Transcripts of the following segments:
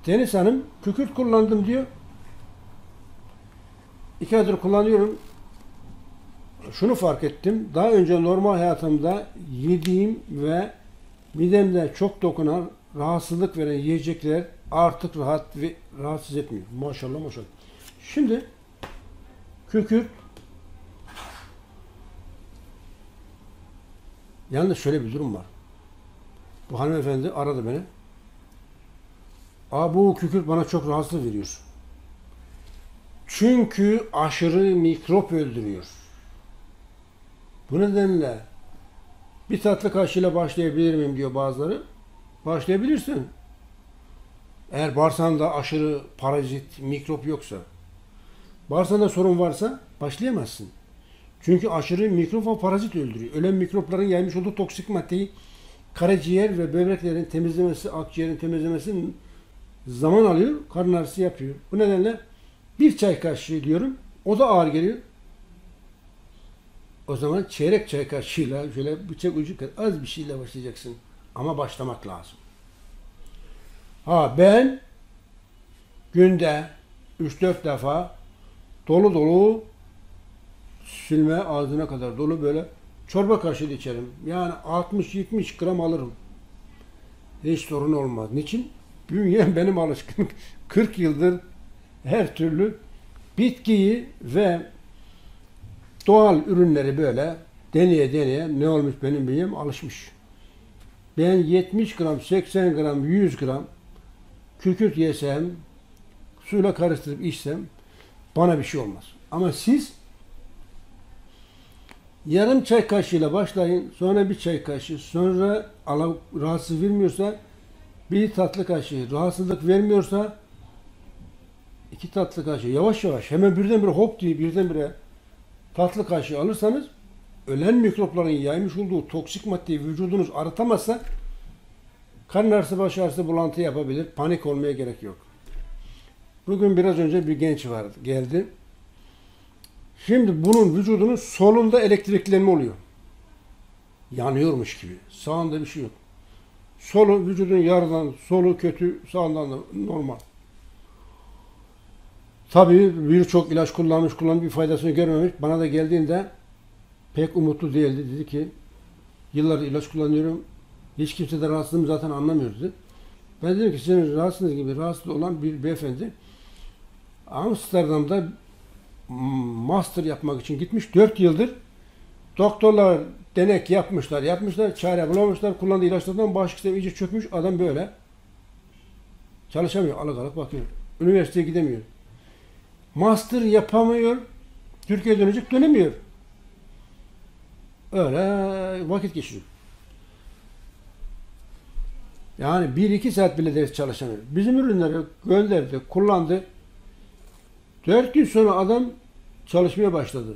Deniz Hanım kükürt kullandım diyor. 2 aydır kullanıyorum. Şunu fark ettim. Daha önce normal hayatımda yediğim ve midemde çok dokunan, rahatsızlık veren yiyecekler artık rahatsız etmiyor. Maşallah maşallah. Şimdi kükürt, yalnız şöyle bir durum var. Bu hanımefendi aradı beni. Bu kükürt bana çok rahatsız veriyor. Çünkü aşırı mikrop öldürüyor. Bu nedenle bir tatlı kaşığıyla başlayabilir miyim diyor bazıları. Başlayabilirsin. Eğer bağırsağında aşırı parazit, mikrop yoksa. Bağırsağında sorun varsa başlayamazsın. Çünkü aşırı mikrop ve parazit öldürüyor. Ölen mikropların yaymış olduğu toksik maddeyi karaciğer ve böbreklerin temizlemesi, akciğerin temizlemesi zaman alıyor, karın ağrısı yapıyor. Bu nedenle bir çay kaşığı diyorum, o da ağır geliyor. O zaman çeyrek çay kaşığıyla şöyle bıçak ucu kadar az bir şeyle başlayacaksın. Ama başlamak lazım. Ben günde 3-4 defa dolu dolu silme ağzına kadar dolu böyle çorba kaşığı içerim. Yani 60-70 gram alırım. Hiç sorun olmaz. Niçin? Bünyem benim alışkınlık. 40 yıldır her türlü bitkiyi ve doğal ürünleri böyle deneye deneye ne olmuş benim bünyem alışmış. Ben 70 gram, 80 gram, 100 gram kükürt yesem, suyla karıştırıp içsem bana bir şey olmaz. Ama siz yarım çay kaşığıyla başlayın, sonra bir çay kaşığı, sonra rahatsız vermiyorsa bir tatlı kaşığı, rahatsızlık vermiyorsa 2 tatlı kaşığı, yavaş yavaş hemen birdenbire hop diye birdenbire tatlı kaşığı alırsanız ölen mikropların yaymış olduğu toksik maddeyi vücudunuz arıtamazsa karın ağrısı, baş ağrısı, bulantı yapabilir. Panik olmaya gerek yok. Bugün biraz önce bir genç vardı, geldi. Şimdi bunun vücudunun solunda elektriklenme oluyor. Yanıyormuş gibi. Sağında bir şey yok. Solu vücudun yarıdan, solu kötü, sağından da normal. Tabii birçok ilaç kullanmış, bir faydasını görmemiş. Bana da geldiğinde pek umutlu değildi. Dedi ki yıllardır ilaç kullanıyorum. Hiç kimse de rahatsızlığımı zaten anlamıyor dedi. Ben dedim ki sizin rahatsızlığınız gibi rahatsız olan bir beyefendi Amsterdam'da master yapmak için gitmiş. 4 yıldır doktorlar denek yapmışlar, çare bulamamışlar. Kullandığı ilaçlardan bağışıklığı iyice çökmüş. Adam böyle çalışamıyor, alık bakıyor. Üniversiteye gidemiyor. Master yapamıyor. Türkiye'ye dönemiyor. Öyle vakit geçiriyor. Yani 1-2 saat bile ders çalışamıyor. Bizim ürünleri gönderdi, kullandı. 4 gün sonra adam çalışmaya başladı.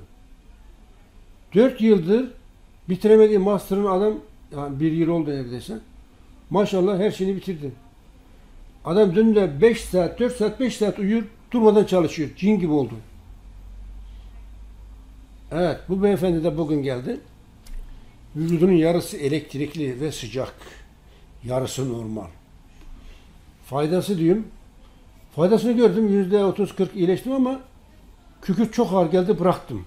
4 yıldır bitiremediği master'ın adam, yani 1 yıl oldu neredeyse. Maşallah her şeyini bitirdi. Adam dün de 5 saat, 4 saat, 5 saat uyuyor, durmadan çalışıyor. Cin gibi oldu. Evet, bu beyefendi de bugün geldi. Vücudunun yarısı elektrikli ve sıcak. Yarısı normal. Faydası diyeyim. Faydasını gördüm. %30-40 iyileştim ama kükürt çok ağır geldi, bıraktım.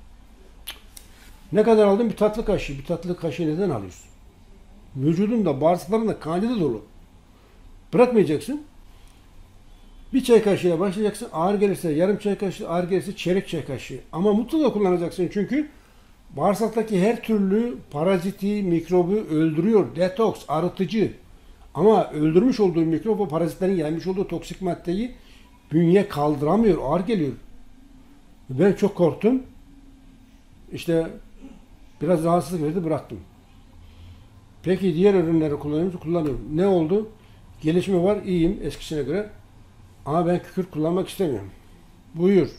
Ne kadar aldım? Bir tatlı kaşığı. Bir tatlı kaşığı neden alıyorsun? Vücudunda, bağırsaklarında, kandida dolu. Bırakmayacaksın. Bir çay kaşığıyla başlayacaksın. Ağır gelirse yarım çay kaşığı, ağır gelirse çeyrek çay kaşığı. Ama mutlaka kullanacaksın çünkü bağırsaktaki her türlü paraziti, mikrobu öldürüyor. Detoks, arıtıcı. Ama öldürmüş olduğu mikrop ve parazitlerin yaymış olduğu toksik maddeyi bünye kaldıramıyor, ağır geliyor. Ben çok korktum. İşte biraz rahatsızlık verdi, bıraktım. Peki diğer ürünleri kullanıyorum. Ne oldu? Gelişme var, iyiyim eskisine göre. Ama ben kükürt kullanmak istemiyorum. Buyur.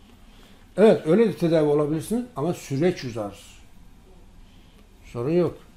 Evet, öyle de tedavi olabilirsiniz ama süreç uzar. Sorun yok.